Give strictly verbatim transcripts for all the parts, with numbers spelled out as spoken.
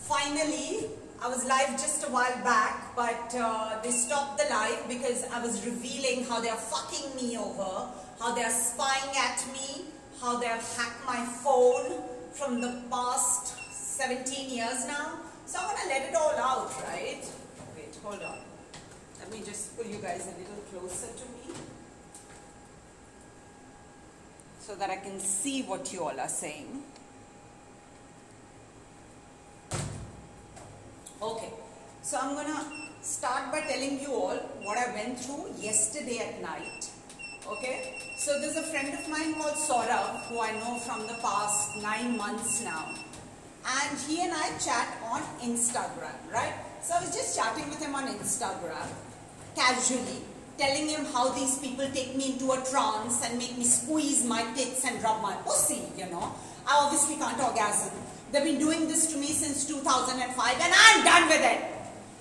Finally, I was live just a while back, but uh, they stopped the live because I was revealing how they are fucking me over, how they are spying at me, how they have hacked my phone from the past seventeen years now. So I'm gonna let it all out, right? Wait, hold on. Let me just pull you guys a little closer to me so that I can see what you all are saying. Okay, so I'm gonna start by telling you all what I went through yesterday at night. Okay, so there's a friend of mine called Saurabh who I know from the past nine months now, and he and I chat on Instagram, right? So I was just chatting with him on Instagram casually, telling him how these people take me into a trance and make me squeeze my tits and rub my pussy, you know. I obviously can't orgasm. They've been doing this to me since two thousand five and I'm done with it.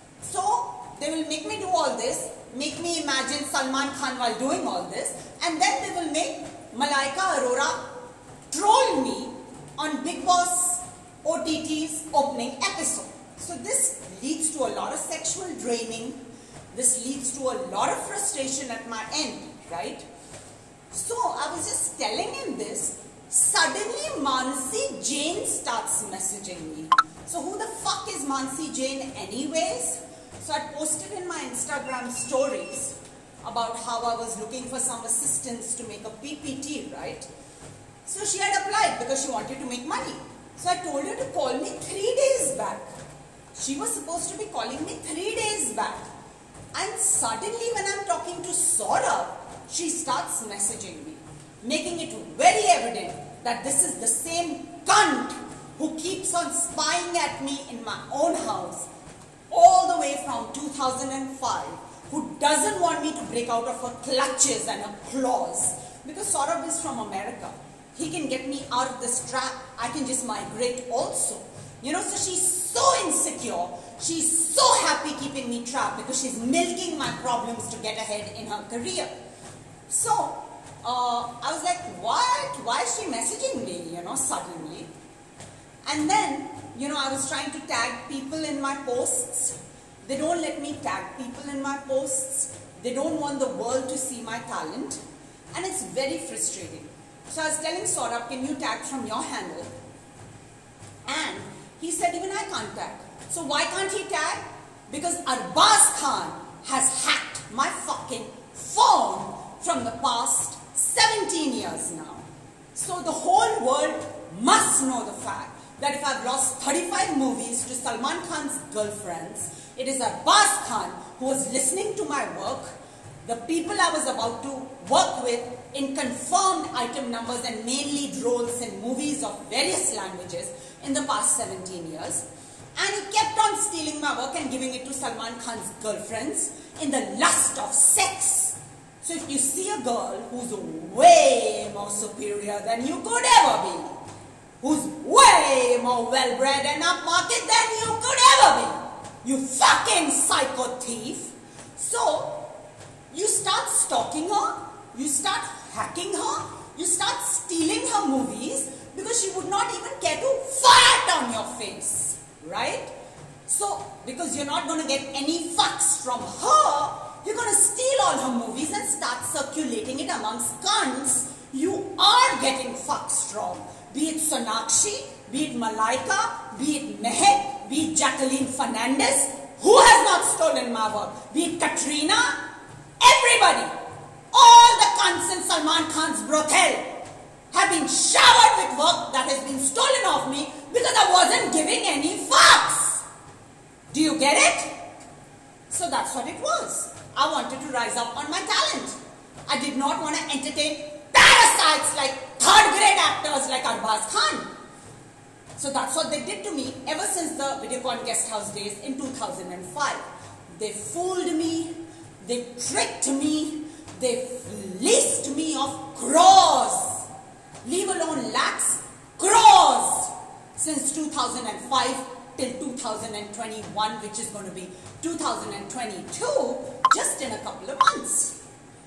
So they will make me do all this, make me imagine Salman Khan while doing all this, and then they will make Malaika Arora troll me on Bigg Boss O T T's opening episode. So this leads to a lot of sexual draining. This leads to a lot of frustration at my end, right? So I was just telling him this. Suddenly Mansi Jain starts messaging me. So who the fuck is Mansi Jain anyways? So I posted in my Instagram stories about how I was looking for some assistance to make a P P T, right? So she had applied because she wanted to make money. So I told her to call me three days back. She was supposed to be calling me three days back. And suddenly when I'm talking to Saurabh, she starts messaging me, making it very evident that this is the same cunt who keeps on spying at me in my own house all the way from two thousand five, who doesn't want me to break out of her clutches and her claws. Because Saurabh is from America. He can get me out of this trap. I can just migrate also. You know, so she's so insecure. She's so happy keeping me trapped because she's milking my problems to get ahead in her career. So, uh, I was like, what? Why is she messaging me, you know, suddenly? And then, you know, I was trying to tag people in my posts. They don't let me tag people in my posts. They don't want the world to see my talent. And it's very frustrating. So I was telling Saurabh, can you tag from your handle? And he said, even I can't tag. So why can't he tag? Because Arbaz Khan has hacked my fucking phone from the past seventeen years now. So the whole world must know the fact that if I've lost thirty-five movies to Salman Khan's girlfriends, it is Arbaz Khan who was listening to my work, the people I was about to work with in confirmed item numbers and mainly roles in movies of various languages in the past seventeen years. And he kept on stealing my work and giving it to Salman Khan's girlfriends in the lust of sex. So if you see a girl who's way more superior than you could ever be, who's way more well-bred and upmarket than you could ever be, you fucking psycho thief. So you start stalking her, you start hacking her, you start stealing her movies because she would not even care to fart on your face. Right? So, because you're not going to get any fucks from her, you're going to steal all her movies and start circulating it amongst cunts you are getting fucks from. Be it Sonakshi, be it Malaika, be it Mehek, be it Jacqueline Fernandez, who has not stolen my work, be it Katrina, everybody, all the cunts in Salman Khan's brothel have been showered with work that has been stolen off me because I wasn't giving any fucks. Do you get it? So that's what it was. I wanted to rise up on my talent. I did not want to entertain parasites like third grade actors like Arbaz Khan. So that's what they did to me ever since the Videocon guest house days in two thousand five. They fooled me, they tricked me, they fleeced me of crores. Leave alone lakhs, crores, since two thousand five till two thousand twenty-one, which is going to be two thousand twenty-two, just in a couple of months.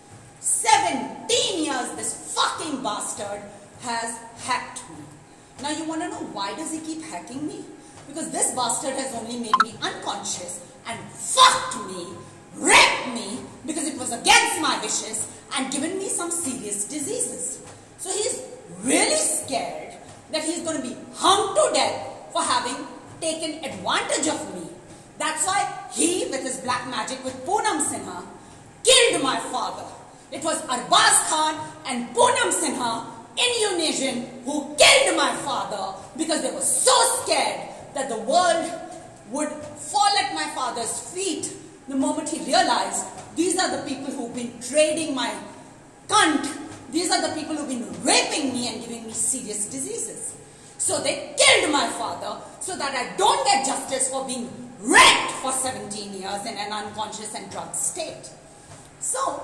seventeen years this fucking bastard has hacked me. Now you want to know why does he keep hacking me? because this bastard has only made me unconscious and fucked me, raped me because it was against my wishes and given me some serious diseases. So he's really scared that he's going to be hung to death for having taken advantage of me. That's why he, with his black magic with Poonam Sinha, killed my father. It was Arbaz Khan and Poonam Sinha in unison who killed my father because they were so scared that the world would fall at my father's feet the moment he realized these are the people who've been trading my cunt. These are the people who've been raping me and giving me serious diseases. So they killed my father so that I don't get justice for being raped for seventeen years in an unconscious and drugged state. So,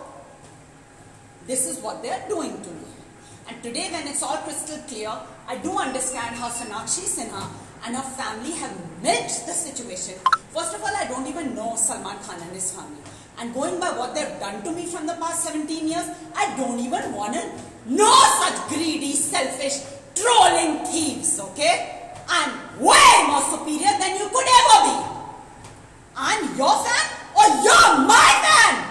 this is what they are doing to me. And today when it's all crystal clear, I do understand how Sonakshi Sinha and her family have milked the situation. First of all, I don't even know Salman Khan and his family. And going by what they've done to me from the past seventeen years, I don't even want to know such greedy, selfish, trolling thieves, okay? I'm way more superior than you could ever be. I'm your fan or you're my fan?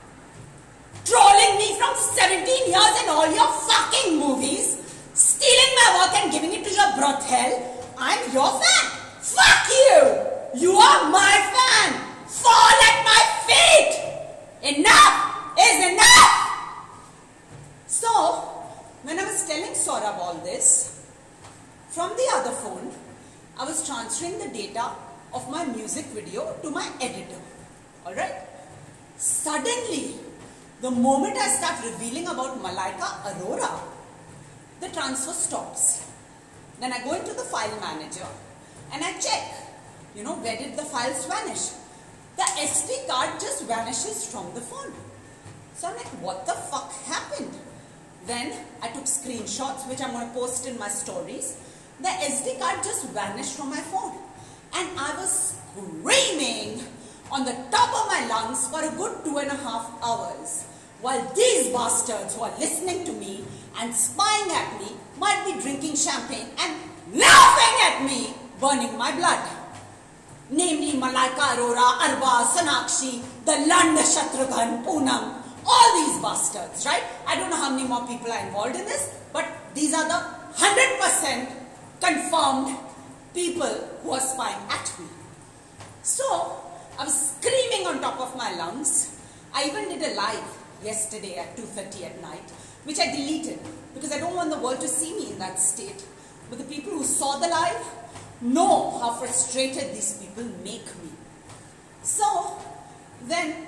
Trolling me from seventeen years in all your fucking movies, stealing my work and giving it to your brothel. I'm your fan. Fuck you. You are my fan. Fall at my feet. Enough is enough. So, when I was telling Saurabh all this, from the other phone, I was transferring the data of my music video to my editor. Alright? Suddenly, the moment I start revealing about Malaika Arora, the transfer stops. Then I go into the file manager and I check, you know, where did the files vanish? The S D card just vanishes from the phone. So I'm like, what the fuck happened? Then I took screenshots, which I'm going to post in my stories. The S D card just vanished from my phone. And I was screaming on the top of my lungs for a good two and a half hours. While these bastards who are listening to me and spying at me might be drinking champagne and laughing at me, burning my blood. Namely Malaika Arora, Arba, Sonakshi, the Landa Shatrughan, Poonam, all these bastards, right? I don't know how many more people are involved in this, but these are the one hundred percent confirmed people who are spying at me. So, I was screaming on top of my lungs. I even did a live yesterday at two thirty at night, which I deleted because I don't want the world to see me in that state. But the people who saw the live know how frustrated these people make me. So, then,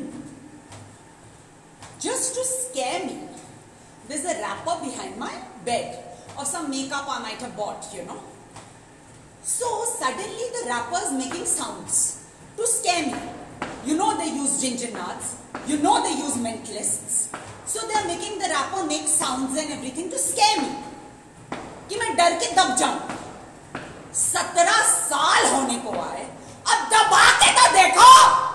just to scare me, there's a wrapper behind my bed of some makeup I might have bought, you know. So, suddenly the wrapper is making sounds to scare me. You know they use ginger nuts. You know they use mentalists. So they are making the wrapper make sounds and everything to scare me. कि मैं डर के दब जाऊं. सत्रह साल होने को आए, अब दबा के तो देखो.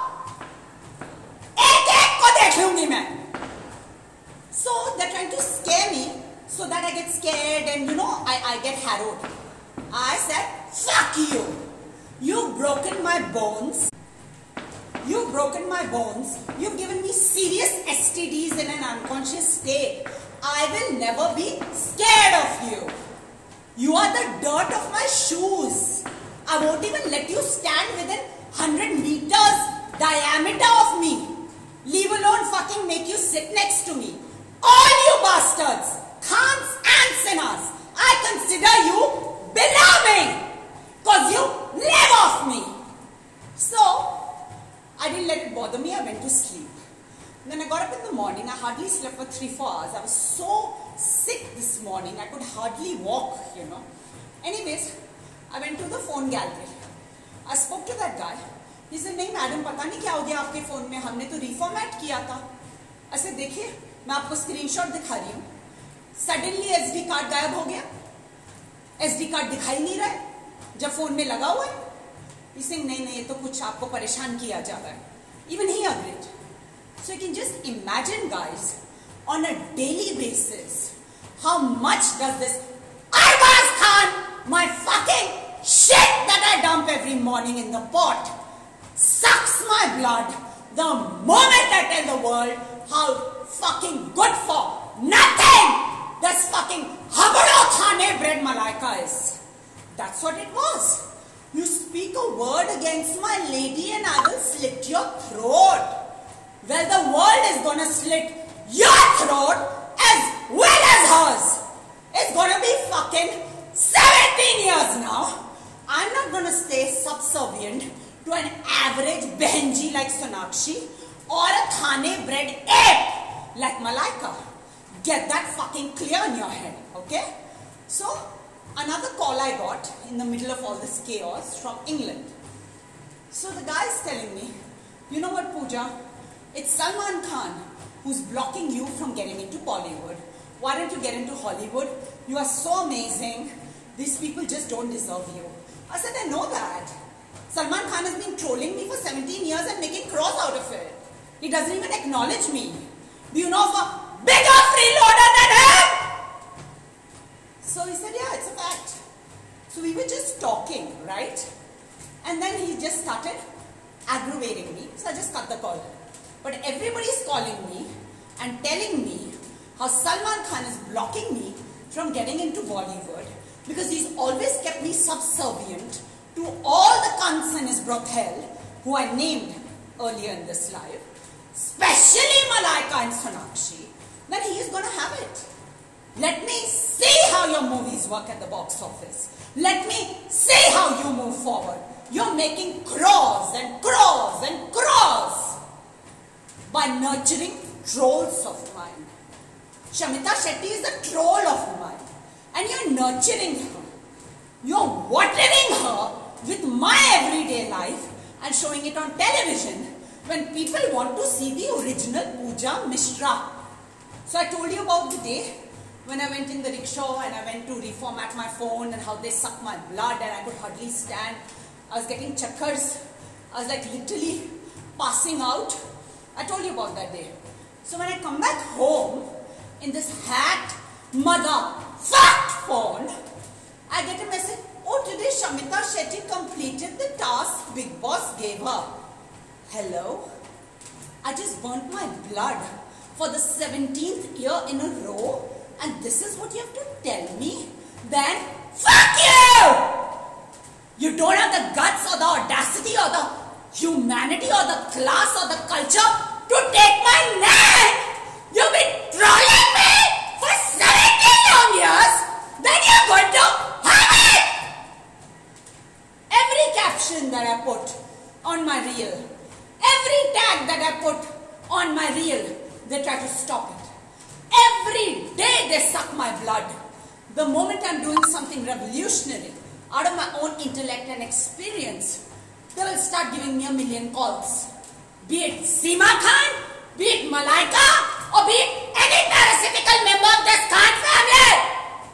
एक एक को देख लूंगी मैं. So they're trying to scare me so that I get scared and you know I, I get harrowed. I said, fuck you. You've broken my bones. You've broken my bones. You've given me serious S T Ds in an unconscious state. I will never be scared of you. You are the dirt of my shoes. I won't even let you stand within one hundred meters diameter of me. Leave alone fucking make you sit next to me. All you bastards, Khans and Sinhas, I consider you belonging. Because you live off me. So, I didn't let it bother me. I went to sleep. Then I got up in the morning. I hardly slept for three, four hours. I was so sick this morning. I could hardly walk, you know. Anyways, I went to the phone gallery. I spoke to that guy. He said, नहीं madam पता नहीं क्या हो गया आपके phone में. हमने तो reformat किया था. I said, देखिए, मैं आपको स्क्रीनशॉट दिखा रही हूँ. Suddenly S D कार्ड गायब हो गया. S D कार्ड दिखाई नहीं रहा है. जब फोन में लगा हुआ है. He said, नहीं नहीं ये तो कुछ आपको परेशान किया जा रहा है. Even he agreed. So you can just imagine, guys, on a daily basis, how much does this Arbaz Khan, my fucking shit that I morning in the pot, sucks my blood the moment I tell the world how fucking good for nothing this fucking Habaro Thane bread Malaika is. That's what it was. You speak a word against my lady and I will slit your throat. Well, the world is gonna slit your throat as well as hers. It's gonna be fucking seventeen years now. I'm not gonna stay subservient to an average Benji like Sonakshi or a Thane bred ape like Malaika. Get that fucking clear in your head, okay? So, another call I got in the middle of all this chaos from England. So the guy is telling me, you know what, Pooja? It's Salman Khan who's blocking you from getting into Bollywood. Why don't you get into Hollywood? You are so amazing. These people just don't deserve you. I said, I know that. Salman Khan has been trolling me for seventeen years and making cross out of it. He doesn't even acknowledge me. Do you know of a bigger freeloader than him? So he said, yeah, it's a fact. So we were just talking, right? And then he just started aggravating me. So I just cut the call. But everybody's calling me and telling me how Salman Khan is blocking me from getting into Bollywood because he's always kept me subservient to all the cunts in his brothel who I named earlier in this live, especially Malaika and Sonakshi, then he is going to have it. Let me see how your movies work at the box office. Let me see how you move forward. You're making crores and crores and crores by nurturing trolls of mine. Shamita Shetty is a troll of mine. And you're nurturing her. You're watering her with my everyday life and showing it on television when people want to see the original Pooja Mishra. So I told you about the day when I went in the rickshaw and I went to reformat my phone and how they sucked my blood and I could hardly stand. I was getting chakkars. I was like literally passing out. I told you about that day. So when I come back home in this hat, mother, fucked phone, I get a message, oh, today Shamita Shetty completed the task Big Boss gave her. Hello? I just burnt my blood for the seventeenth year in a row and this is what you have to tell me? Then, fuck you! You don't have the guts or the audacity or the humanity or the class or the culture to take my name! You've been trolling me for seventeen long years, then you're going to have it! Every caption that I put on my reel, every tag that I put on my reel, they try to stop it. Every day they suck my blood. The moment I'm doing something revolutionary, out of my own intellect and experience, they will start giving me a million calls. Be it Seema Khan, be it Malaika, or be it any parasitical member of this Khan family.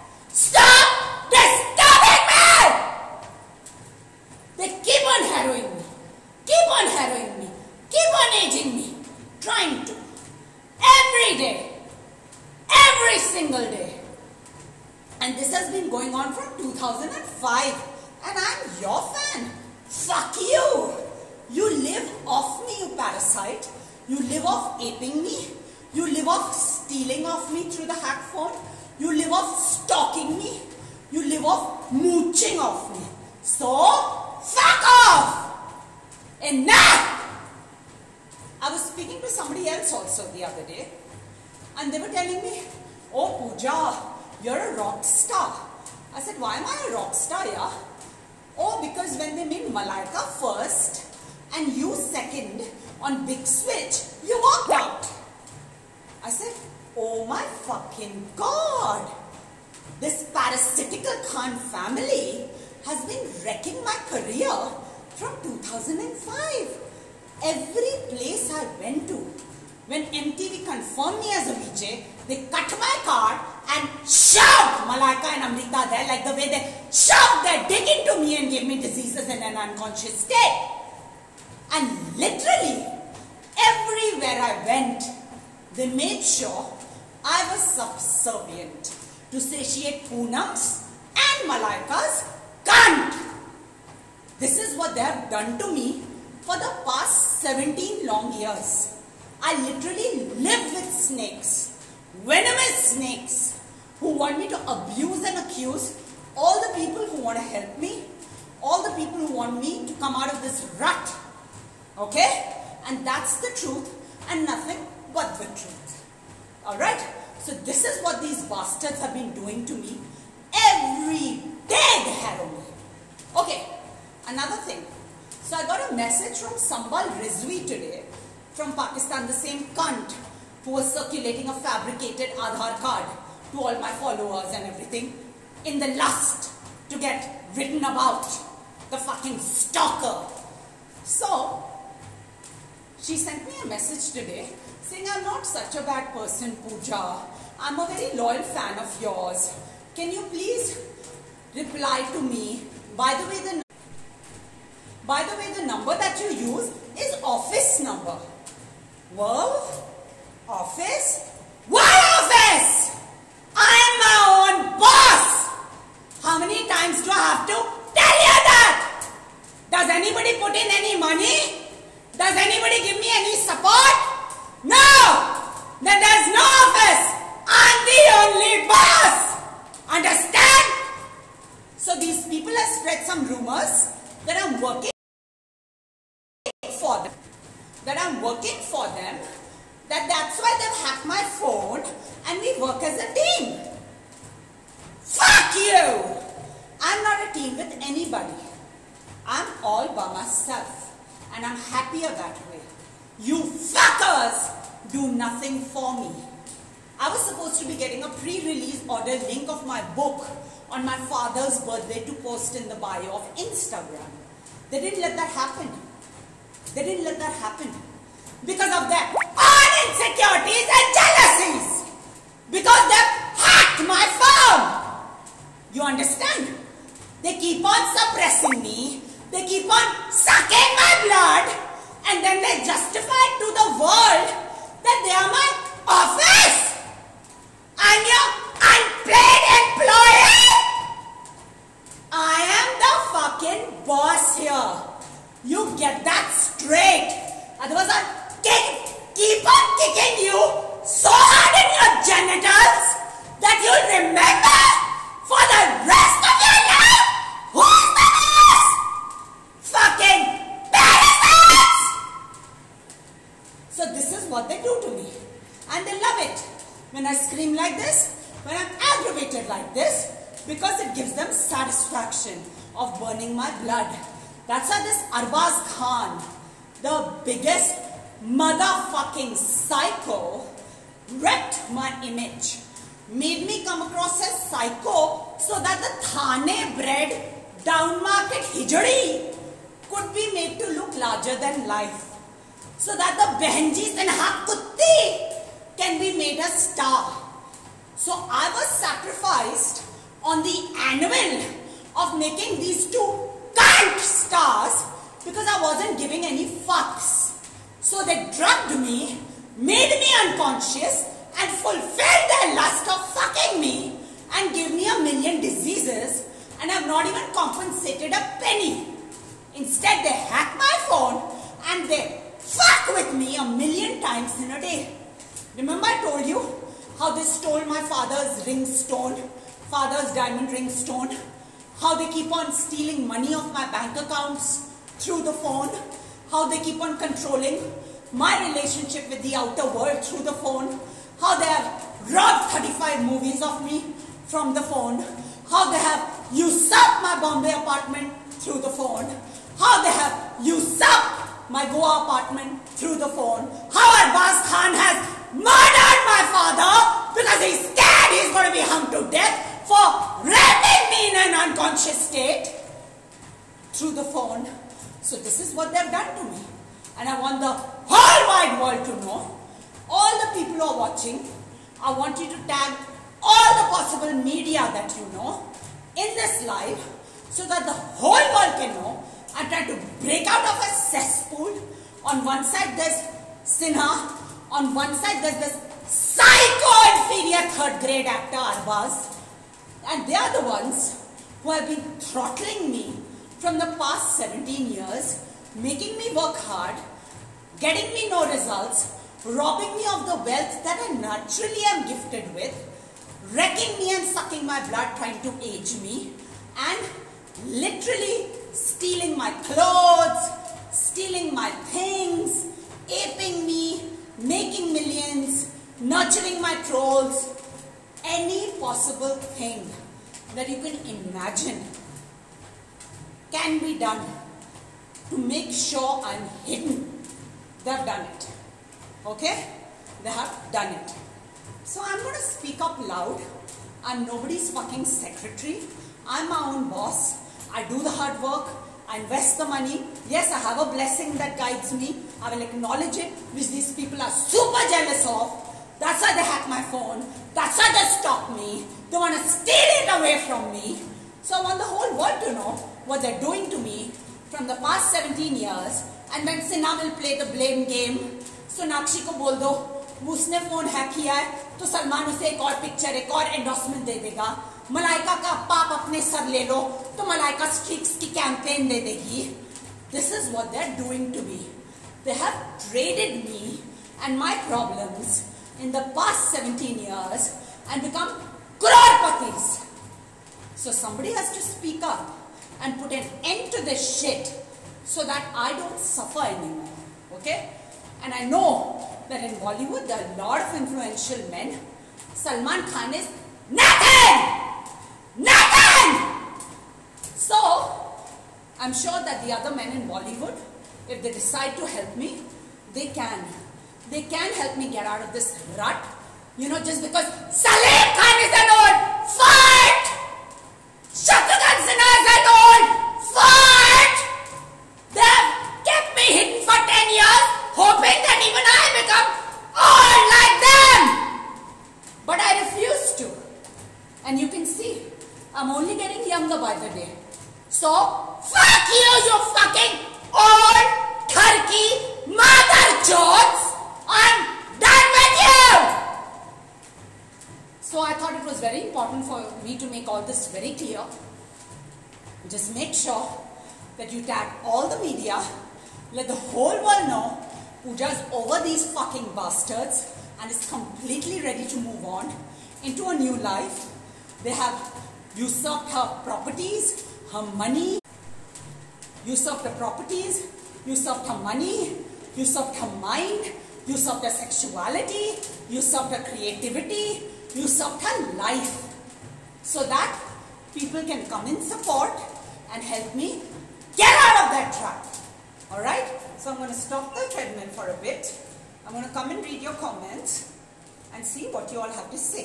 Stop disturbing me! They keep on harrowing me, keep on harrowing me, keep on aging me, trying to. Every day, every single day. And this has been going on from two thousand five. And I'm your fan. Fuck you. You live off me, you parasite. You live off aping me. You live off stealing off me through the hack phone. You live off stalking me. You live off mooching off me. So, fuck off! Enough! I was speaking to somebody else also the other day. And they were telling me, oh Pooja, you're a rock star. I said, why am I a rock star, yeah? Oh, because when they made Malaika first and you second on Big Switch, you walked out. I said, oh my fucking God. This parasitical Khan family has been wrecking my career from two thousand five. Every place I went to, when M T V confirmed me as a V J, they cut my card and shoved Malaika and Amrita there like the way they shoved their dick into me and gave me diseases in an unconscious state. And literally, everywhere I went, they made sure I was subservient to satiate Poonam's and Malaika's cunt. This is what they have done to me for the past seventeen long years. I literally live with snakes, venomous snakes, who want me to abuse and accuse all the people who want to help me, all the people who want me to come out of this rut. Okay? And that's the truth and nothing but the truth. Alright? So this is what these bastards have been doing to me. Every day they harrow me. Okay, another thing. So I got a message from Sambal Rizvi today from Pakistan, the same cunt who was circulating a fabricated Aadhaar card to all my followers and everything in the lust to get written about, the fucking stalker. So she sent me a message today saying, I'm not such a bad person, Pooja. I'm a very loyal fan of yours. Can you please reply to me? By the way, the by the way, the number that you use is office number. Well, office? What office? I am my own boss. How many times do I have to tell you that? Does anybody put in any money? Does anybody give me any support? No! Then there's no office. I'm the only boss. Understand? So these people have spread some rumors that I'm working for them. That I'm working for them. That that's why they've hacked my phone and we work as a team. Fuck you! I'm not a team with anybody. I'm all by myself. And I'm happier that way. You fuckers do nothing for me. I was supposed to be getting a pre-release order link of my book on my father's birthday to post in the bio of Instagram. They didn't let that happen. They didn't let that happen. Because of their own insecurities and jealousies. Because they've hacked my phone. You understand? They keep on suppressing me. They keep on sucking my blood. And then they justify to the world that they are my office. I'm your unpaid employee. I am the fucking boss here. You get that straight. Otherwise I'll kick, keep on kicking you so hard in your genitals that you'll remember for the rest of your life who's the boss. Fucking bastards. So this is what they do to me. And they love it. When I scream like this, when I'm aggravated like this, because it gives them satisfaction of burning my blood. That's why this Arbaz Khan, the biggest motherfucking psycho, wrecked my image. Made me come across as psycho so that the Thane bred down market hijari could be made to look larger than life. So that the Behenji Sinha Kutti can be made a star. So I was sacrificed on the anvil of making these two cunt stars because I wasn't giving any fucks. So they drugged me, made me unconscious and fulfilled their lust of fucking me and gave me a million diseases and have not even compensated a penny. Instead they hack my phone and they fuck with me a million times in a day. Remember I told you how they stole my father's ring stone, father's diamond ring stone, how they keep on stealing money off my bank accounts through the phone, how they keep on controlling my relationship with the outer world through the phone, how they have robbed thirty-five movies of me from the phone, how they have usurped my Bombay apartment through the phone, how they have usurped my Goa apartment through the phone, how Arbaz Khan has murdered my father because he's scared he's going to be hung to death for raping me in an unconscious state through the phone. So this is what they've done to me. And I want the whole wide world to know. All the people who are watching, I want you to tag all the possible media that you know in this live so that the whole world can know. I'm trying to break out of a cesspool. On one side there's Sinha. On one side there's this psycho inferior third grade actor Arbaz. And they are the ones who have been throttling me from the past seventeen years, making me work hard, getting me no results, robbing me of the wealth that I naturally am gifted with, wrecking me and sucking my blood trying to age me, and literally stealing my clothes, stealing my things, aping me, making millions, nurturing my trolls, any possible thing that you can imagine can be done to make sure I'm hidden. They have done it. Okay? They have done it. So I'm going to speak up loud. I'm nobody's fucking secretary. I'm my own boss. I do the hard work. I invest the money. Yes, I have a blessing that guides me. I will acknowledge it, which these people are super jealous of. That's why they hack my phone. That's why they stalk me. They want to steal it away from me. So I want the whole world to know what they're doing to me from the past seventeen years. And then Sinha will play the blame game. Sonakshi को बोल दो उसने phone hack किया है तो सलमान उसे एक और पिक्चर एक और एंडोर्समेंट दे देगा. मलाइका का पाप अपने सर ले लो तो मलाइका स्ट्रीक्स की कैंपेन दे देगी. This is what they're doing to me. They have traded me and my problems in the past seventeen years and become crorpatis. So somebody has to speak up and put an end to this shit so that I don't suffer anymore. Okay? And I know that in Bollywood there are a lot of influential men. Salman Khan is nothing! Nothing! So, I'm sure that the other men in Bollywood, if they decide to help me, they can. They can help me get out of this rut. You know, just because Salim Khan is an old fart! Shatrughan Sinha is an old fart! They have kept me hidden for ten years, hoping that even I become old like them! But I refuse to. And you can see, I'm only getting younger by the day. So, fuck you, you fucking old turkey mother jodes! I'm done with you! So I thought it was very important for me to make all this very clear. Just make sure that you tag all the media, let the whole world know Pooja's over these fucking bastards and is completely ready to move on into a new life. They have usurped her properties, her money, usurped her properties, usurped her money, usurped her mind, usurped her sexuality, usurped her creativity, usurped her life, so that people can come in support and help me get out of that trap. Alright? So I'm going to stop the treadmill for a bit. I'm going to come and read your comments and see what you all have to say.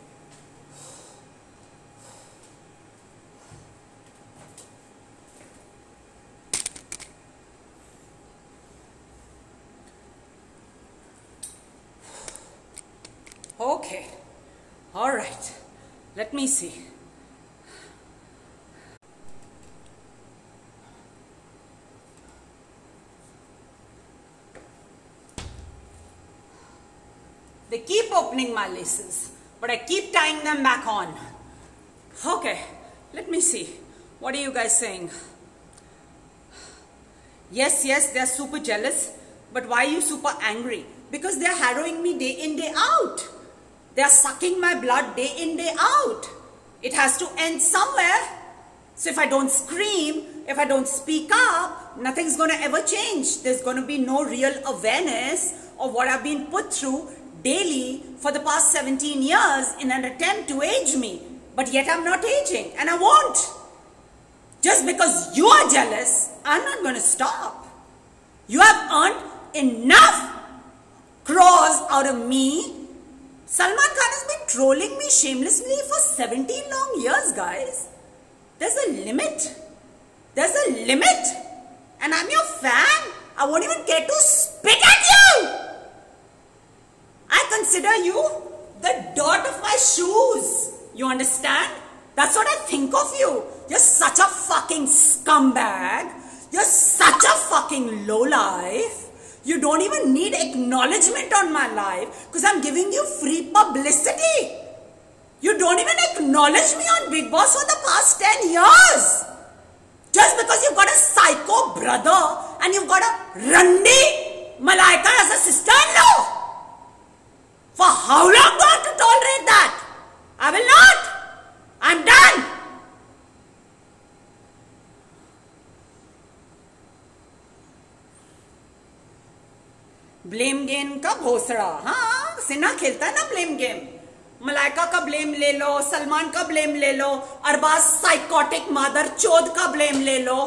Okay. Alright. Let me see. They keep opening my laces, but I keep tying them back on. Okay, let me see. What are you guys saying? Yes, yes, they're super jealous, but why are you super angry? Because they're harrowing me day in, day out. They're sucking my blood day in, day out. It has to end somewhere. So if I don't scream, if I don't speak up, nothing's going to ever change. There's going to be no real awareness of what I've been put through daily for the past seventeen years in an attempt to age me. But yet I'm not aging, and I won't. Just because you are jealous, I'm not going to stop. You have earned enough crores out of me. Salman Khan has been trolling me shamelessly for seventeen long years, guys. There's a limit. There's a limit. And I'm your fan. I won't even care to spit at you. I consider you the dirt of my shoes. You understand? That's what I think of you. You're such a fucking scumbag. You're such a fucking lowlife. You don't even need acknowledgement on my life because I'm giving you free publicity. You don't even acknowledge me on Bigg Boss for the past ten years. Just because you've got a psycho brother and you've got a Randi Malaika as a sister-in-law. For how long do I have to tolerate that? I will not. I'm done. Blame game का घोसड़ा. हाँ, सिन्हा खेलता है ना blame game. Malaika का blame ले लो, सलमान का blame ले लो, अरबाज साइकोटिक मादर चोद का ब्लेम ले लो,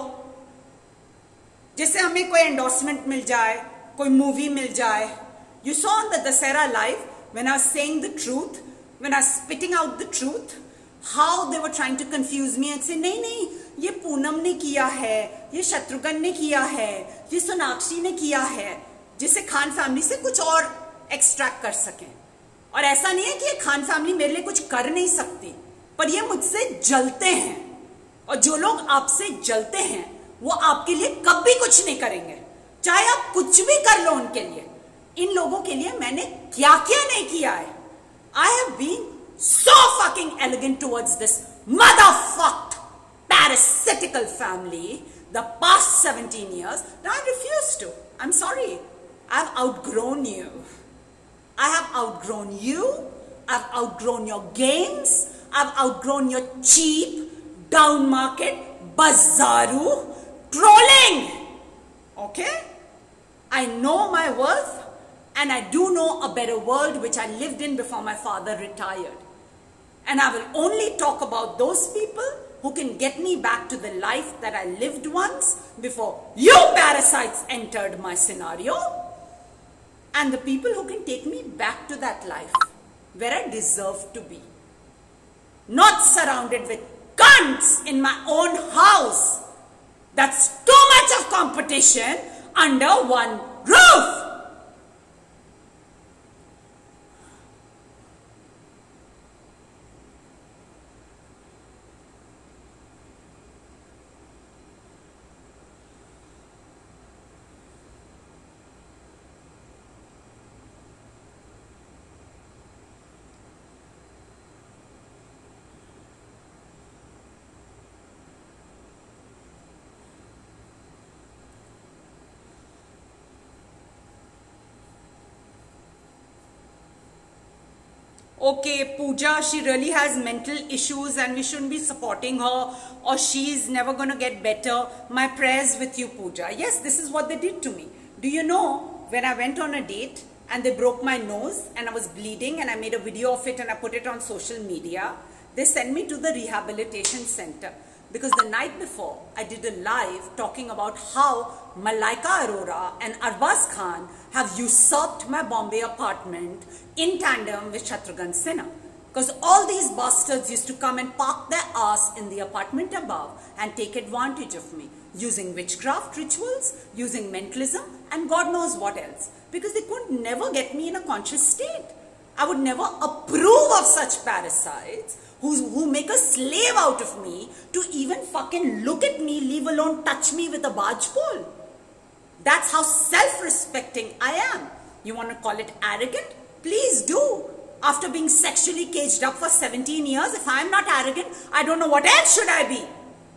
जिससे हमें कोई एंडोर्समेंट मिल जाए, कोई मूवी मिल जाए. You saw on the Dasera live when I was saying the truth, when I was spitting out the truth, how they were trying to confuse me and say, नहीं नहीं, ये पूनम ने किया है, ये शत्रुघ्न ने किया है, ये सोनाक्षी ने किया है, जिससे खान फैमिली से कुछ और एक्सट्रैक्ट कर सकें. और ऐसा नहीं है कि ये खान फैमिली मेरे लिए कुछ कर नहीं सकती, पर ये मुझसे जलते हैं. और जो लोग आपसे जलते हैं वो आपके लिए कभी कुछ नहीं करेंगे, चाहे आप कुछ भी कर लो उनके लिए. इन लोगों के लिए मैंने क्या क्या नहीं किया है. I have been so fucking elegant towards this motherfucked parasitical family the past seventeen years. Now I refuse to. I'm sorry. I've outgrown you. I have outgrown you. I've outgrown your games. I've outgrown your cheap, down market, bazaru trolling. Okay? I know my worth and I do know a better world which I lived in before my father retired. And I will only talk about those people who can get me back to the life that I lived once before you parasites entered my scenario. And the people who can take me back to that life where I deserve to be. Not surrounded with cunts in my own house. That's too much of competition under one roof. Okay, Pooja, she really has mental issues and we shouldn't be supporting her, or she's never going to get better. My prayers with you, Pooja. Yes, this is what they did to me. Do you know, when I went on a date and they broke my nose and I was bleeding and I made a video of it and I put it on social media, they sent me to the rehabilitation center. Because the night before, I did a live talking about how Malaika Arora and Arbaz Khan have usurped my Bombay apartment in tandem with Shatrughan Sinha. Because all these bastards used to come and park their ass in the apartment above and take advantage of me. Using witchcraft rituals, using mentalism, and God knows what else. Because they could never get me in a conscious state. I would never approve of such parasites who, who make a slave out of me to even fucking look at me, leave alone touch me with a barge pole. That's how self-respecting I am. You want to call it arrogant? Please do. After being sexually caged up for seventeen years, if I'm not arrogant, I don't know what else should I be.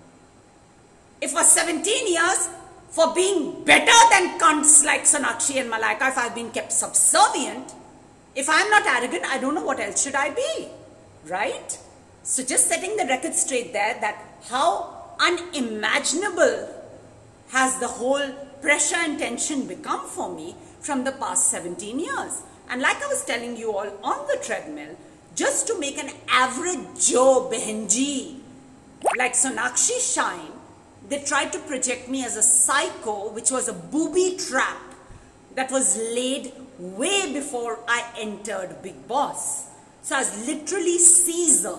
If for seventeen years, for being better than cunts like Sonakshi and Malaika, if I've been kept subservient, if I'm not arrogant, I don't know what else should I be, right? So just setting the record straight there, that how unimaginable has the whole pressure and tension become for me from the past seventeen years. And like I was telling you all on the treadmill, just to make an average Joe Behenji like Sonakshi shine, they tried to project me as a psycho, which was a booby trap that was laid way before I entered Bigg Boss. So I was literally Caesar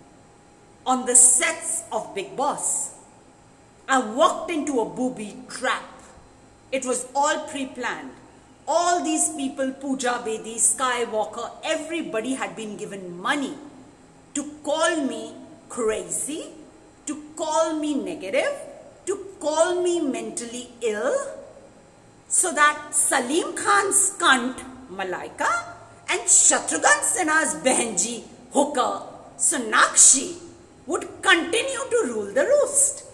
on the sets of Bigg Boss. I walked into a booby trap. It was all pre-planned. All these people, Pooja Bedi, Skywalker, everybody had been given money to call me crazy, to call me negative, to call me mentally ill, so that Salim Khan's cunt, Malaika, and Shatrughan Sinha's Behenji, hooker, Sonakshi, would continue to rule the roost.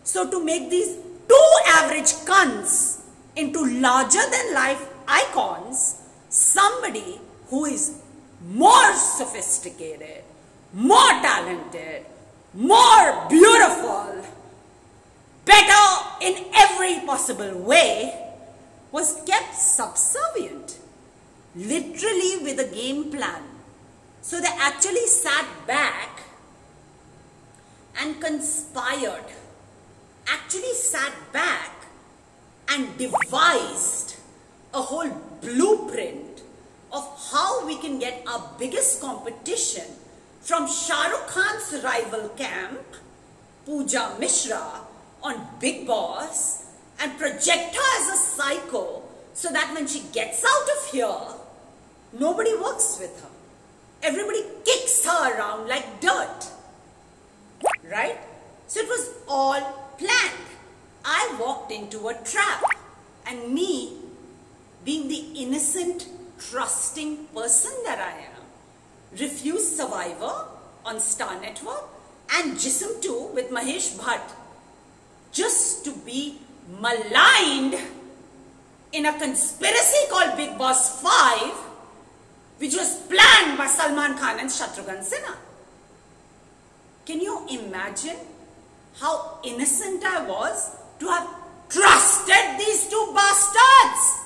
So to make these two average cunts into larger than life icons, somebody who is more sophisticated, more talented, more beautiful, better in every possible way, was kept subservient, literally with a game plan. So they actually sat back and conspired, actually sat back and devised a whole blueprint of how we can get our biggest competition from Shah Rukh Khan's rival camp, Pooja Mishra, on Bigg Boss, and project her as a psycho so that when she gets out of here, nobody works with her. Everybody kicks her around like dirt. Right? So it was all planned. I walked into a trap, and me, being the innocent, trusting person that I am, refused Survivor on Star Network and Jism two with Mahesh Bhatt just to be maligned in a conspiracy called Bigg Boss five, which was planned by Salman Khan and Shatrughan Sinha. Can you imagine how innocent I was to have trusted these two bastards?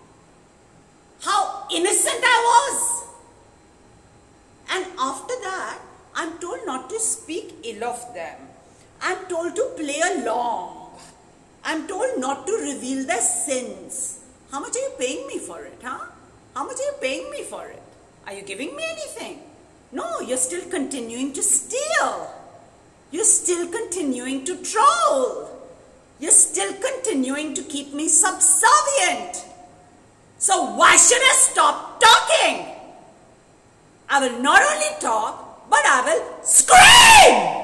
How innocent I was. And after that, I'm told not to speak ill of them. I'm told to play along. I'm told not to reveal their sins. How much are you paying me for it, huh? How much are you paying me for it? Are you giving me anything? No, you're still continuing to steal. You're still continuing to troll. You're still continuing to keep me subservient. So why should I stop talking? I will not only talk, but I will scream.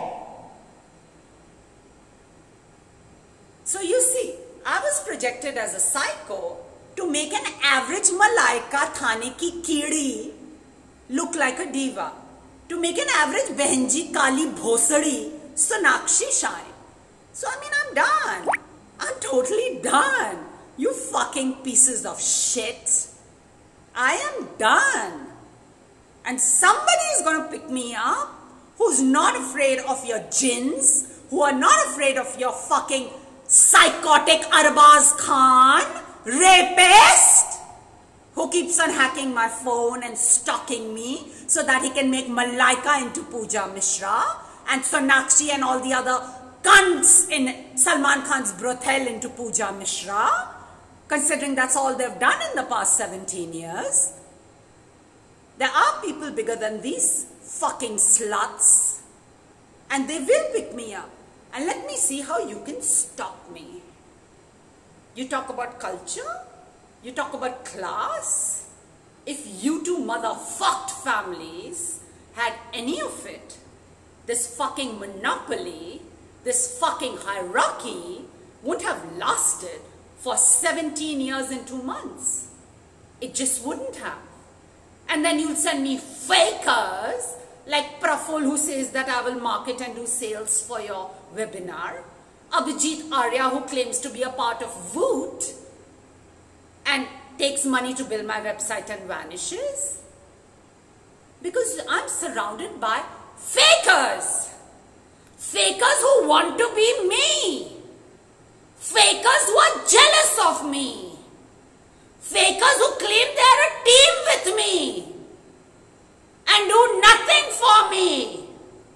So you see, I was projected as a psycho to make an average Malaika Thane ki Kidi look like a diva. To make an average Behenji Kali Bhosadi Sonakshi shine. So I mean, I'm done. I'm totally done. You fucking pieces of shit. I am done. And somebody is going to pick me up who's not afraid of your jinns, who are not afraid of your fucking psychotic Arbaz Khan, rapist, who keeps on hacking my phone and stalking me so that he can make Malaika into Pooja Mishra and Sonakshi and all the other cunts in Salman Khan's brothel into Pooja Mishra, considering that's all they've done in the past seventeen years. There are people bigger than these fucking sluts, and they will pick me up. And let me see how you can stop me. You talk about culture, you talk about class. If you two motherfucked families had any of it, this fucking monopoly, this fucking hierarchy wouldn't have lasted for seventeen years and two months. It just wouldn't have. And then you'll send me fakers like Praful, who says that I will market and do sales for your webinar. Abhijit Arya, who claims to be a part of Voot and takes money to build my website and vanishes. Because I'm surrounded by fakers. Fakers who want to be me. Fakers who are jealous of me. Fakers who claim they're a team with me and do nothing for me.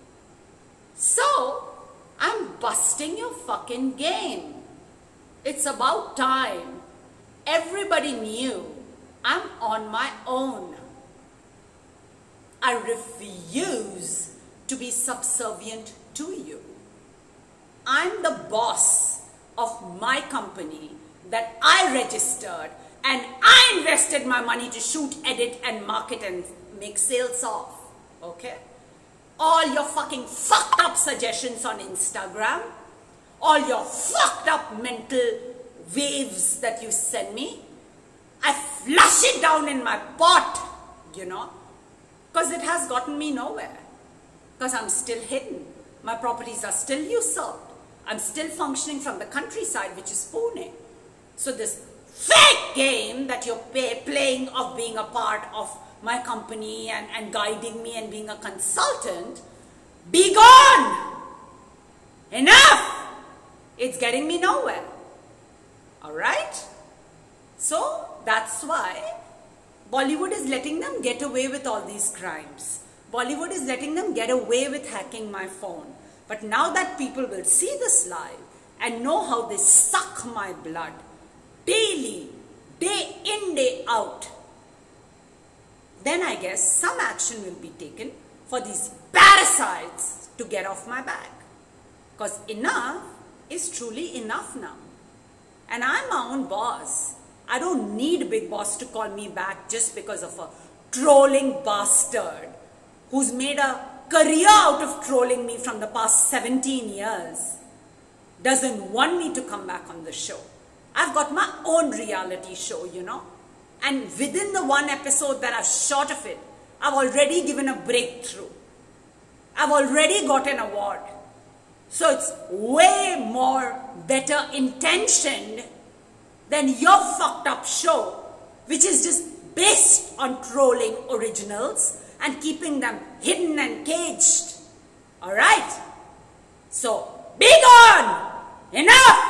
So, I'm busting your fucking game. It's about time. Everybody knew I'm on my own. I refuse to be subservient to you. I'm the boss of my company that I registered and I invested my money to shoot, edit, and market and make sales of. Okay? All your fucking fucked up suggestions on Instagram, all your fucked up mental waves that you send me, I flush it down in my pot, you know, because it has gotten me nowhere. Because I'm still hidden. My properties are still usurped. I'm still functioning from the countryside, which is Pune. So this fake game that you're pay, playing of being a part of my company and, and guiding me and being a consultant, be gone! Enough! It's getting me nowhere. Alright? So that's why Bollywood is letting them get away with all these crimes. Bollywood is letting them get away with hacking my phone. But now that people will see this live and know how they suck my blood daily, day in, day out, then I guess some action will be taken for these parasites to get off my back. Because enough is truly enough now. And I'm my own boss. I don't need Big Boss to call me back just because of a trolling bastard who's made a career out of trolling me from the past seventeen years. Doesn't want me to come back on the show. I've got my own reality show, you know. And within the one episode that I've shot of it, I've already given a breakthrough. I've already got an award. So it's way more better intentioned than your fucked up show, which is just based on trolling originals and keeping them hidden and caged. Alright? So, be gone! Enough!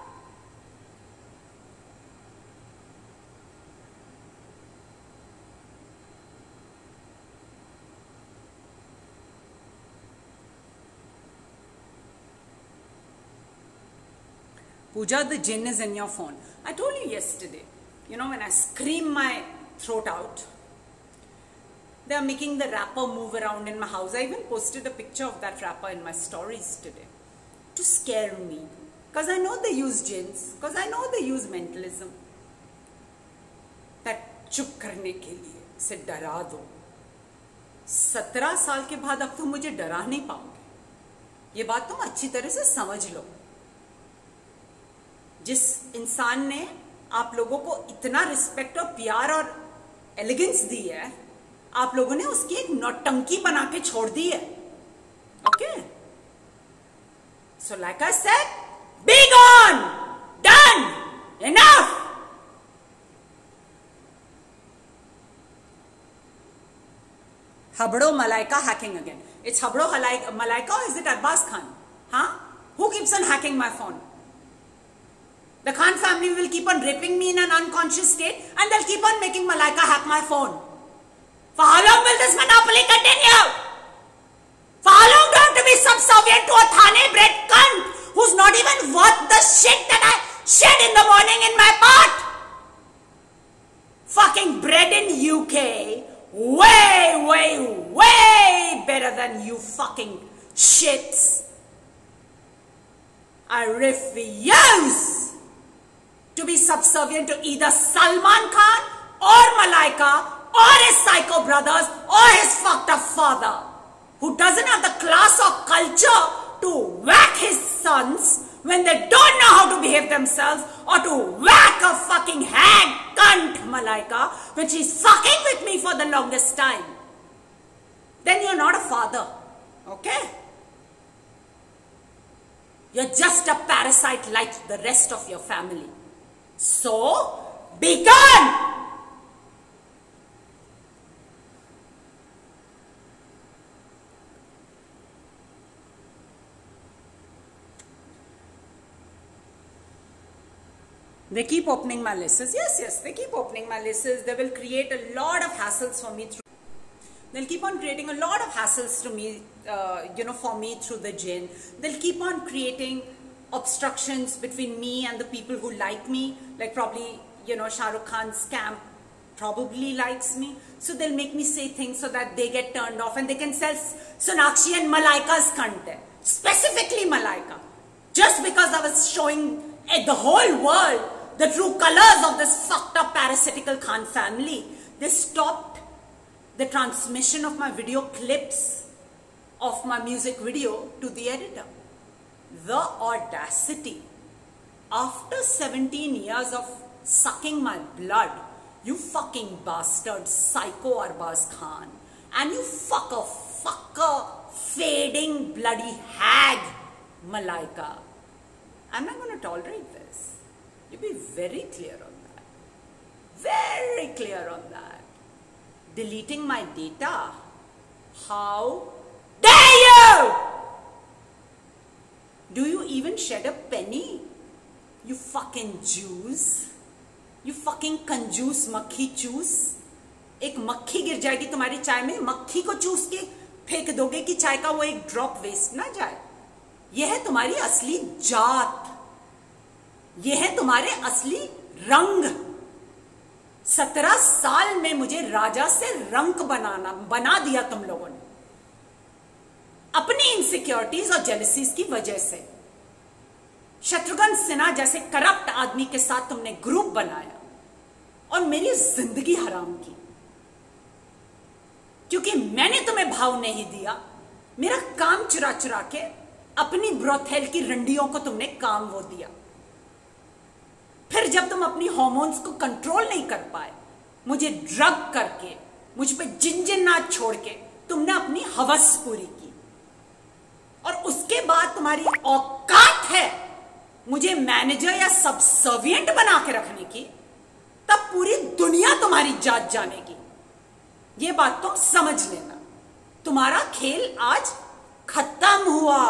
Pooja, the jinn is in your phone. I told you yesterday, you know, when I scream my throat out, they are making the rapper move around in my house. I even posted a picture of that rapper in my stories today to scare me. Because I know they use jinns. Because I know they use mentalism. That chup karne ke liye, se डरा दो. सत्रह साल के बाद अब तुम मुझे डरा नहीं पाओगे. ये बात तुम अच्छी तरह से समझ लो. जिस इंसान ने आप लोगों को इतना रिस्पेक्ट और प्यार और एलिगेंस दी है, आप लोगों ने उसकी एक नौटंकी बना के छोड़ दी है. Okay? So like I said, be gone! Done! Enough! Habdo Malaika hacking again. It's Habdo Malaika or is it Abbas Khan? Huh? Who keeps on hacking my phone? The Khan family will keep on raping me in an unconscious state and they'll keep on making Malaika hack my phone. For how long will this monopoly continue? For how long do I have to be subservient to a Thane-bred cunt who's not even worth the shit that I shed in the morning in my pot? Fucking bred in U K. Way, way, way better than you fucking shits. I refuse to be subservient to either Salman Khan or Malaika or his psycho brothers or his fucked up father who doesn't have the class or culture to whack his sons when they don't know how to behave themselves or to whack a fucking hag cunt Malaika when she's fucking with me for the longest time. Then you're not a father. Okay? You're just a parasite like the rest of your family. So, be gone! They keep opening my lists. Yes, yes, they keep opening my lists. They will create a lot of hassles for me through. They'll keep on creating a lot of hassles to me, uh, you know, for me through the jinn. They'll keep on creating obstructions between me and the people who like me. Like probably, you know, Shah Rukh Khan's camp probably likes me. So they'll make me say things so that they get turned off and they can sell Sonakshi and Malaika's content. Specifically Malaika. Just because I was showing at the whole world the true colors of this fucked up parasitical Khan family, they stopped the transmission of my video clips of my music video to the editor. The audacity. After seventeen years of sucking my blood, you fucking bastard psycho Arbaz Khan, and you fucker, fucker, fading bloody hag Malaika, I'm not going to tolerate this. You be very clear on that. Very clear on that. Deleting my data. How dare you? Do you even shed a penny? You fucking Jews. You fucking कंजूस मक्खी चूस. एक मक्खी गिर जाएगी तुम्हारी चाय में, मक्खी को चूस के फेंक दोगे कि चाय का वो एक ड्रॉप वेस्ट ना जाए. यह है तुम्हारी असली जात. यह है तुम्हारे असली रंग. सत्रह साल में मुझे राजा से रंक बनाना बना दिया तुम लोगों ने अपनी इनसिक्योरिटीज और जेलसीज की वजह से. शत्रुघ्न सिन्हा जैसे करप्ट आदमी के साथ तुमने ग्रुप बनाया और मेरी जिंदगी हराम की, क्योंकि मैंने तुम्हें भाव नहीं दिया. मेरा काम चुरा चुरा के अपनी ब्रोथेल की रंडियों को तुमने काम वो दिया. फिर जब तुम अपनी हार्मोन्स को कंट्रोल नहीं कर पाए, मुझे ड्रग करके, मुझ पे जिनजिनात छोड़ के तुमने अपनी हवस पूरी की. और उसके बाद तुम्हारी औकात है मुझे मैनेजर या सबसर्विएंट बना के रखने की, तब पूरी दुनिया तुम्हारी जात जानेगी. ये बात तुम समझ लेना. तुम्हारा खेल आज खत्म हुआ.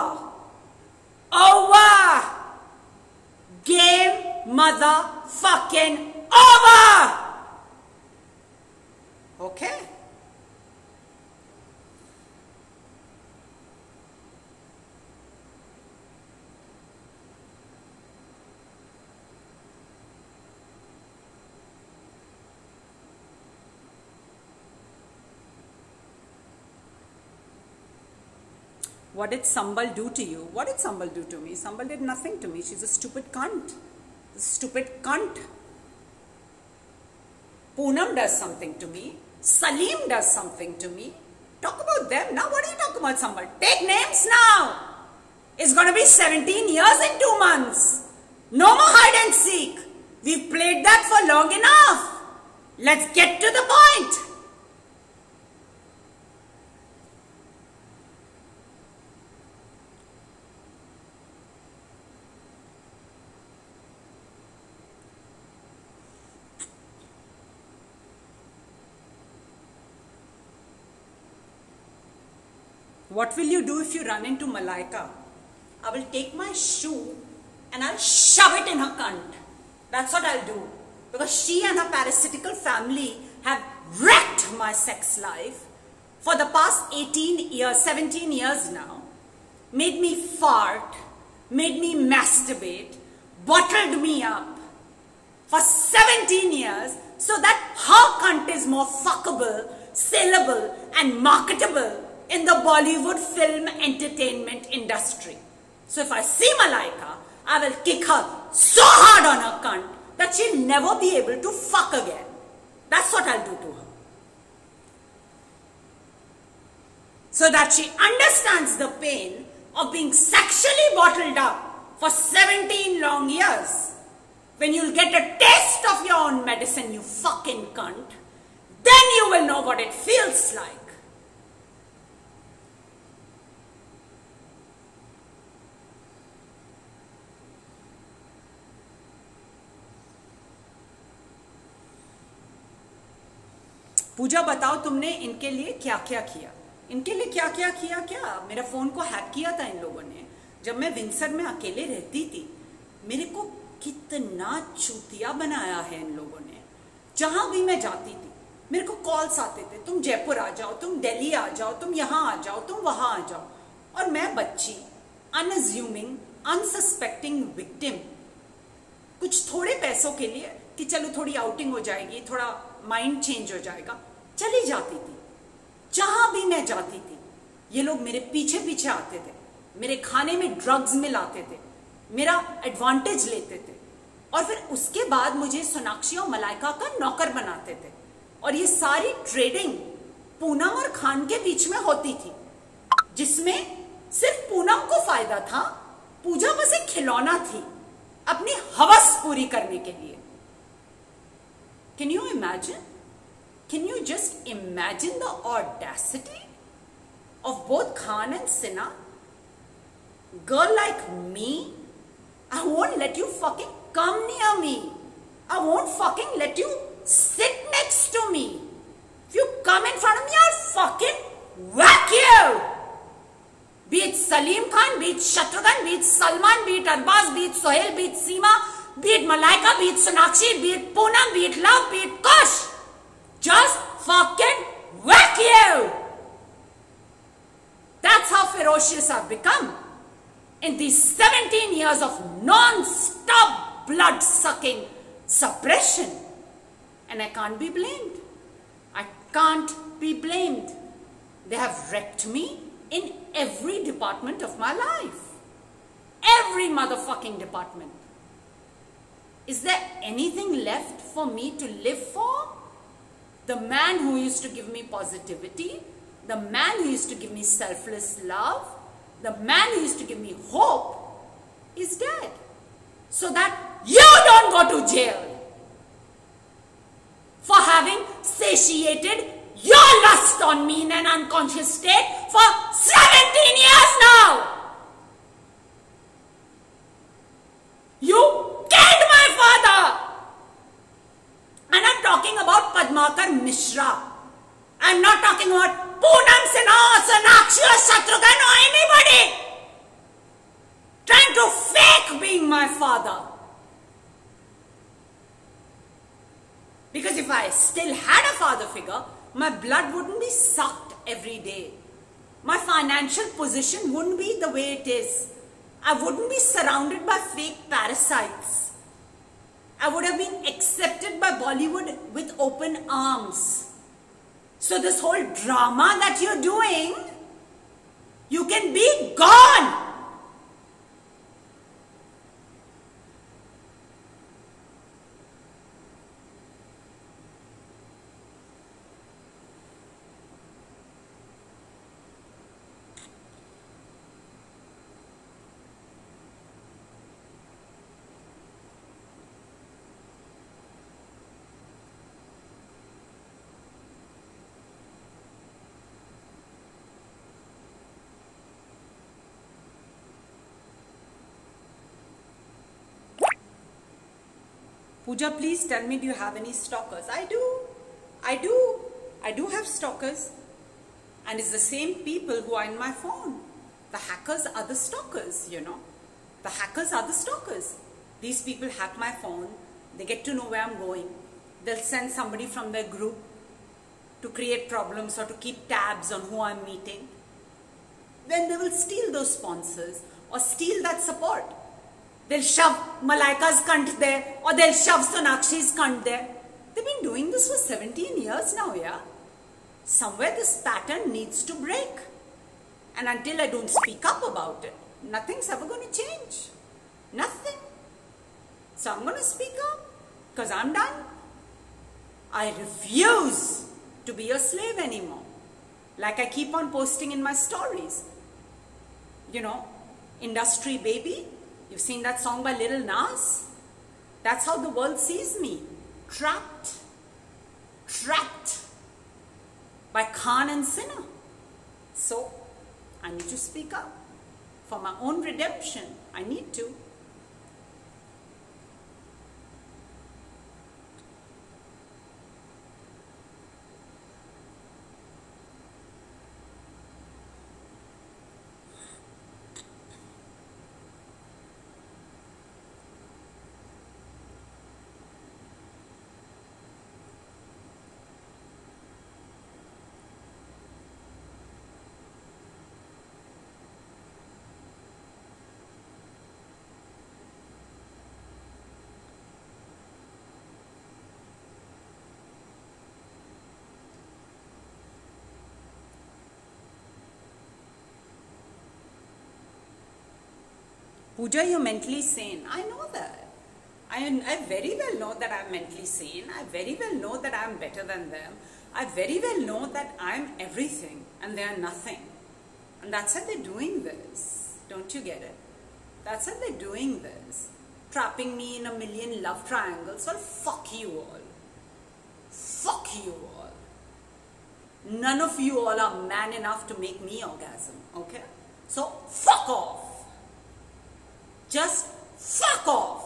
Over. Game motherfucking over. Okay? What did Sambal do to you? What did Sambal do to me? Sambal did nothing to me. She's a stupid cunt. Stupid cunt. Poonam does something to me. Salim does something to me. Talk about them. Now what are you talking about, Sambal? Take names now. It's going to be seventeen years in two months. No more hide and seek. We've played that for long enough. Let's get to the point. What will you do if you run into Malaika? I will take my shoe and I'll shove it in her cunt. That's what I'll do. Because she and her parasitical family have wrecked my sex life for the past eighteen years, seventeen years now. Made me fart, made me masturbate, bottled me up for seventeen years so that her cunt is more fuckable, saleable and marketable in the Bollywood film entertainment industry. So if I see Malaika, I will kick her so hard on her cunt that she'll never be able to fuck again. That's what I'll do to her. So that she understands the pain of being sexually bottled up for seventeen long years. When you'll get a taste of your own medicine, you fucking cunt, then you will know what it feels like. Puja बताओ तुमने इनके लिए क्या क्या किया. इनके लिए क्या क्या किया क्या मेरा फोन को हैक किया था इन लोगों ने. जब मैं विंसर में अकेले रहती थी, मेरे को कितना चूतिया बनाया है इन लोगों ने. जहां भी मैं जाती थी मेरे को कॉल्स आते थे, तुम जयपुर आ जाओ, तुम दिल्ली आ जाओ, तुम यहां आ जाओ, तुम वहां आ जाओ. और मैं बच्ची, अनअज्यूमिंग, अनसस्पेक्टिंग विक्टिम, कुछ थोड़े पैसों के लिए कि चलो थोड़ी आउटिंग हो जाएगी, थोड़ा माइंड चेंज हो जाएगा, चली जाती थी. जहां भी मैं जाती थी ये लोग मेरे पीछे पीछे आते थे, मेरे खाने में ड्रग्स मिलाते थे, मेरा एडवांटेज लेते थे, और फिर उसके बाद मुझे सोनाक्षी और मलाइका का नौकर बनाते थे. और ये सारी ट्रेडिंग पूनम और खान के बीच में होती थी, जिसमें सिर्फ पूनम को फायदा था. पूजा बस एक खिलौना थी अपनी हवस पूरी करने के लिए. Can you imagine? Can you just imagine the audacity of both Khan and Sinha? Girl like me I won't let you fucking come near me. I won't fucking let you sit next to me. If you come in front of me, I'll fucking whack you. Be it Salim Khan, be it Shatrughan, be it Salman, be it Arbaz, be it Sohail, be it Seema, be it Malaika, be it Sonakshi, be it Poonam, be it Love, be it Kush. Just fucking whack you. That's how ferocious I've become. In these seventeen years of non-stop blood-sucking suppression. And I can't be blamed. I can't be blamed. They have wrecked me in every department of my life. Every motherfucking department. Is there anything left for me to live for? The man who used to give me positivity, the man who used to give me selfless love, the man who used to give me hope is dead. So that you don't go to jail for having satiated your lust on me in an unconscious state for seventeen years now. You killed my father. And I'm talking about Padmakar Mishra. I'm not talking about Poonam Sinha or Sonakshi or Shatrughan or anybody trying to fake being my father. Because if I still had a father figure, my blood wouldn't be sucked every day. My financial position wouldn't be the way it is. I wouldn't be surrounded by fake parasites. I would have been accepted by Bollywood with open arms. So this whole drama that you're doing, you can be gone. Pooja, please tell me, do you have any stalkers? I do. I do. I do have stalkers. And it's the same people who are in my phone. The hackers are the stalkers, you know. The hackers are the stalkers. These people hack my phone. They get to know where I'm going. They'll send somebody from their group to create problems or to keep tabs on who I'm meeting. Then they will steal those sponsors or steal that support. They'll shove Malaika's cunt there or they'll shove Sonakshi's cunt there. They've been doing this for seventeen years now, yeah? Somewhere this pattern needs to break. And until I don't speak up about it, nothing's ever going to change. Nothing. So I'm going to speak up because I'm done. I refuse to be a slave anymore. Like I keep on posting in my stories. You know, Industry Baby. You've seen that song by Lil Nas? That's how the world sees me. Trapped. Trapped. By Khan and Sinha. So, I need to speak up. For my own redemption, I need to. Pooja, you're mentally sane. I know that. I, I very well know that I'm mentally sane. I very well know that I'm better than them. I very well know that I'm everything and they are nothing. And that's how they're doing this. Don't you get it? That's how they're doing this. Trapping me in a million love triangles. Well, fuck you all. Fuck you all. None of you all are man enough to make me orgasm. Okay? So, fuck off. Just Fuck off.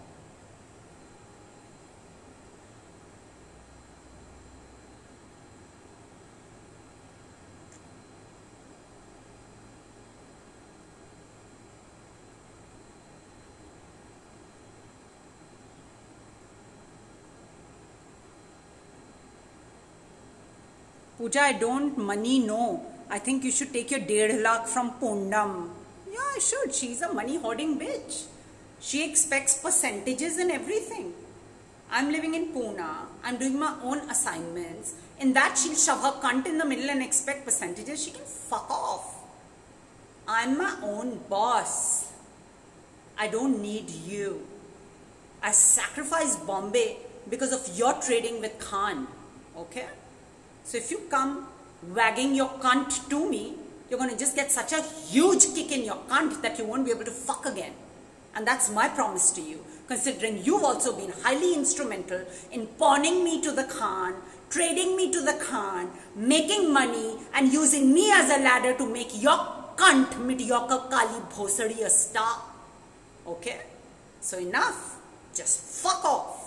Pooja, I don't money, no. I think you should take your dead lakh from Pondam. Yeah, I should. She's a money hoarding bitch. She expects percentages and everything. I'm living in Pune. I'm doing my own assignments. In that, she'll shove her cunt in the middle and expect percentages. She can fuck off. I'm my own boss. I don't need you. I sacrificed Bombay because of your trading with Khan. Okay? So if you come wagging your cunt to me, you're going to just get such a huge kick in your cunt that you won't be able to fuck again. And that's my promise to you, considering you've also been highly instrumental in pawning me to the Khan, trading me to the Khan, making money and using me as a ladder to make your cunt mediocre Kali Bhosari a star. Okay? So enough. Just fuck off.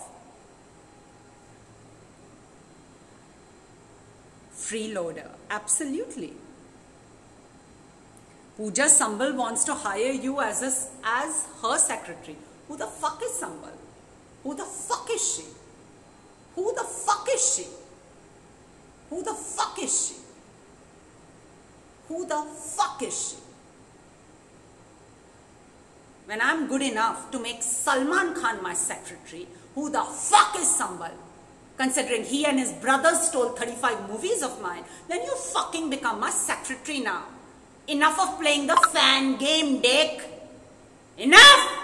Freeloader. Absolutely. Pooja Sambal wants to hire you as, a, as her secretary. Who the fuck is Sambal? Who the fuck is she? Who the fuck is she? Who the fuck is she? Who the fuck is she? When I'm good enough to make Salman Khan my secretary, who the fuck is Sambal? Considering he and his brothers stole thirty-five movies of mine, then you fucking become my secretary now. Enough of playing the fan game, dick. Enough!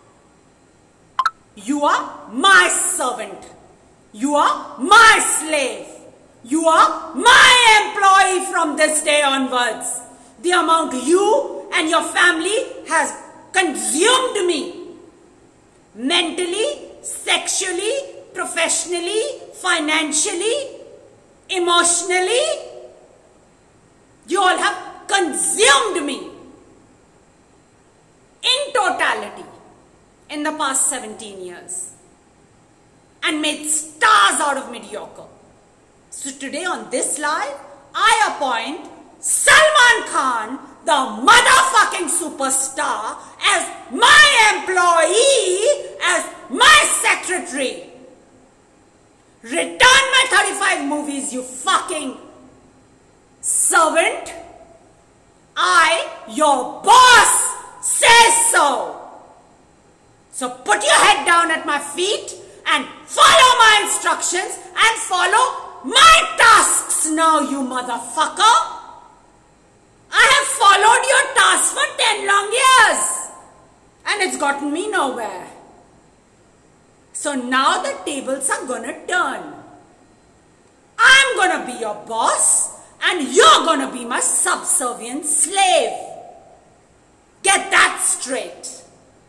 You are my servant. You are my slave. You are my employee from this day onwards. The amount you and your family has consumed me. Mentally, sexually, professionally, financially, emotionally, you all have consumed me in totality in the past seventeen years and made stars out of mediocre. So today on this live, I appoint Salman Khan, the motherfucking superstar, as my employee, as my secretary. Return my thirty-five movies, you fucking servant. I, your boss, says so. So put your head down at my feet and follow my instructions and follow my tasks now, you motherfucker. I have followed your tasks for ten long years and it's gotten me nowhere. So now the tables are gonna turn. I'm gonna be your boss and you're gonna be my subservient slave. Get that straight.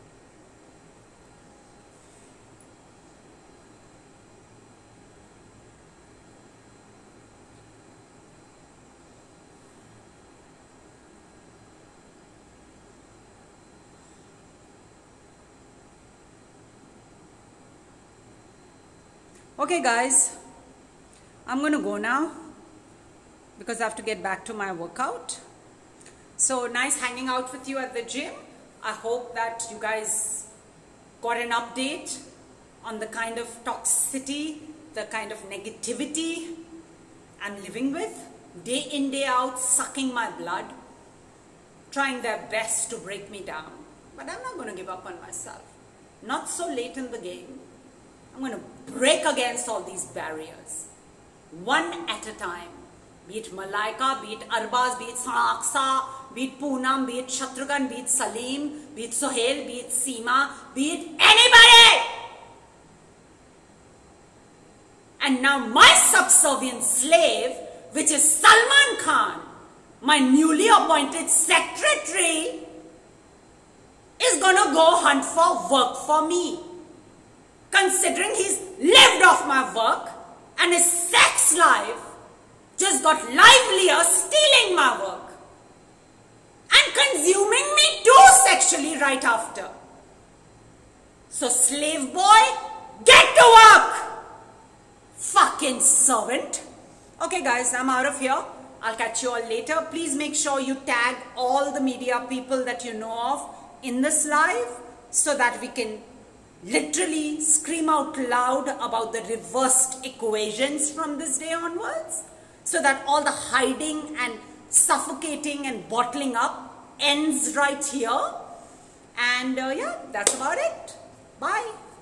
Okay guys, I'm going to go now because I have to get back to my workout. So nice hanging out with you at the gym. I hope that you guys got an update on the kind of toxicity, the kind of negativity I'm living with, day in, day out, sucking my blood, trying their best to break me down. But I'm not going to give up on myself. Not so late in the game. I'm going to break against all these barriers, one at a time. Be it Malaika, be it Arbaz, be it Sonaksa, be it Poonam, be it Shatrughan, be it Salim, be it Sohail, be it Seema, be it anybody! And now my subservient slave, which is Salman Khan, my newly appointed secretary, is gonna go hunt for work for me. Considering he's lived off my work and his sex life just got livelier stealing my work and consuming me too sexually right after. dark-skinned servant. Okay guys, I'm out of here. I'll catch you all later. Please make sure you tag all the media people that you know of in this live so that we can literally scream out loud about the reversed equations from this day onwards, so that all the hiding and suffocating and bottling up ends right here. And uh, yeah, that's about it. Bye.